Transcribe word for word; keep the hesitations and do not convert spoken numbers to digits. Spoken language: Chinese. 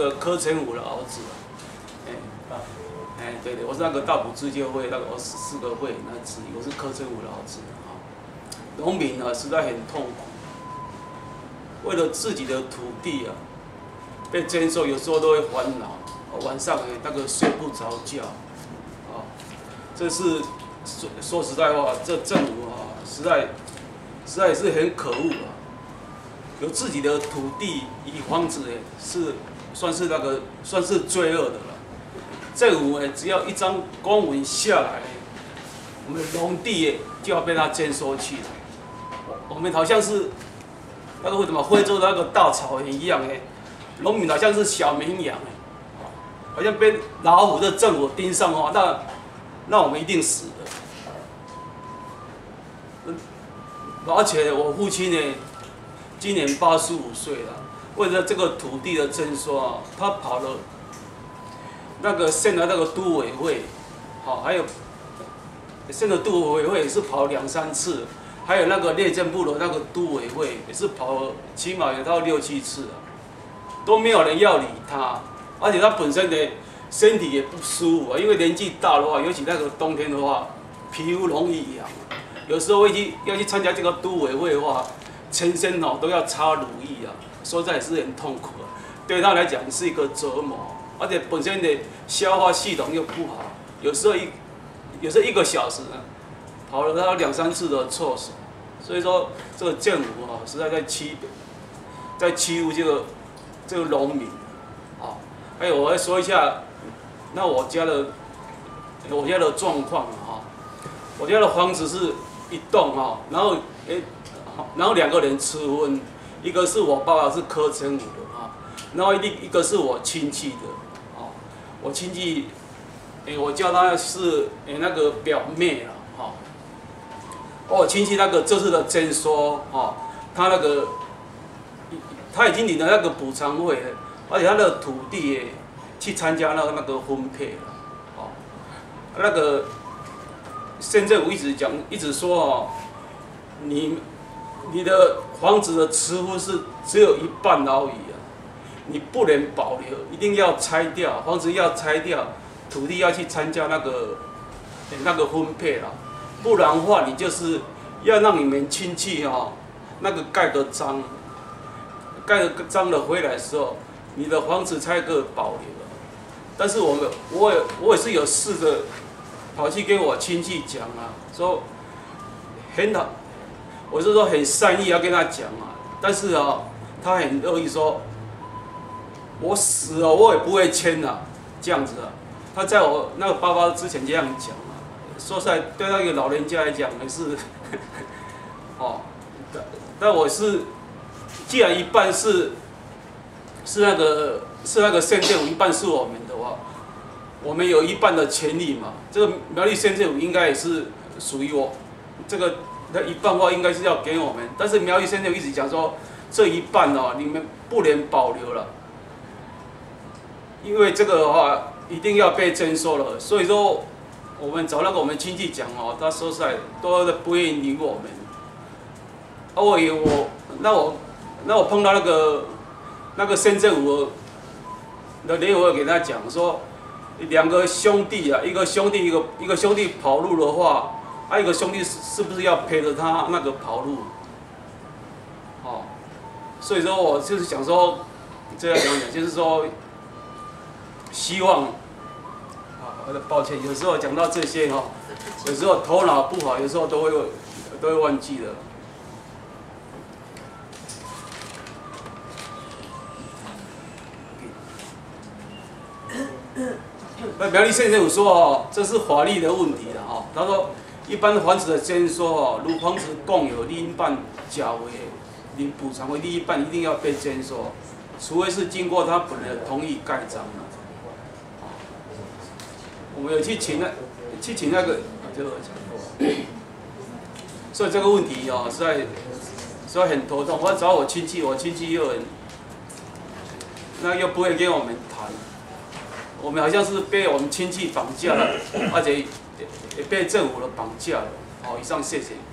呃，柯成武的儿子，哎、欸，哎，对对，我是那个大埔自救会那个二十四个会那之一，我是柯成武的儿子啊。农民呢实在很痛苦，为了自己的土地啊，被征收，有时候都会烦恼，晚上哎那个睡不着觉，啊，这是说说实在话，这政府啊，实在实在是很可恶啊。有自己的土地以房子哎，是算是那个算是罪恶的了。政府哎，只要一张公文下来，我们农地哎就要被他征收起来。我们好像是那个为什么非洲的那个大草原一样哎，农民好像是小绵羊哎，好像被老虎的政府盯上哦，那那我们一定死的。而且我父亲呢，今年八十五岁了，为了这个土地的征收啊，他跑了那个县的那个都委会，好，还有县的都委会也是跑两三次，还有那个内政部的那个都委会也是跑了起码有到六七次啊，都没有人要理他，而且他本身的身体也不舒服啊，因为年纪大的话，尤其那个冬天的话，皮肤容易痒，有时候会去要去参加这个都委会的话。全身哦都要擦乳液啊，说实在是很痛苦啊，对他来讲是一个折磨，而且本身的消化系统又不好，有时候一有时候一个小时呢，跑了他两三次的厕所，所以说这个政府啊实在在欺在欺负这个这个农民啊。还有我来说一下，那我家的我家的状况啊，我家的房子是一栋啊，然后诶。然后两个人吃婚，一个是我爸爸是柯成武的啊，然后一一个是我亲戚的，啊，我亲戚，诶，我叫他是诶那个表妹啊，哈，我亲戚那个这次的征收啊，他那个他已经领了那个补偿费了，而且他的土地诶去参加那个那个分配了，啊，那个县政府一直讲一直说哦，你。你的房子的持户是只有一半而已啊，你不能保留，一定要拆掉，房子要拆掉，土地要去参加那个那个分配啦，不然的话，你就是要让你们亲戚哦，那个盖个章，盖个章了回来的时候，你的房子才可以保留。但是我们我也我也是有试着跑去跟我亲戚讲啊，说很好。我是说很善意要跟他讲啊，但是啊，他很乐意说，我死了我也不会签啊，这样子啊。他在我那个爸爸之前这样讲啊，说实在对那个老人家来讲也是，哦，但我是既然一半是是那个是那个县政府，一半是我们的话，我们有一半的权利嘛。这个苗栗县政府应该也是属于我这个。那一半的话应该是要给我们，但是苗栗县政府一直讲说这一半哦，你们不能保留了，因为这个的话一定要被征收了。所以说，我们找那个我们亲戚讲哦，他说实在都不愿意理我们。啊，我以为我那我那我碰到那个那个县政府的联合会给他讲说，两个兄弟啊，一个兄弟一个一个兄弟跑路的话。还、啊、有一个兄弟是不是要陪着他那个跑路？哦，所以说我就是想说，这样讲讲，就是说，希望，啊，抱歉，有时候讲到这些哈、哦，有时候头脑不好，有时候都会都会忘记的。那苗栗县政府说哦，这是法律的问题了哈、哦，他说。一般房子的征收哦，如房子共有另一半甲为领补偿为另一半，一定要被征收，除非是经过他本人的同意盖章了。我们有去请那去请那个，这个讲过。所以这个问题哦，实在实在很头痛。我找我亲戚，我亲戚又很，那又不会跟我们谈，我们好像是被我们亲戚绑架了，而且。也被政府的绑架了。好，以上谢谢。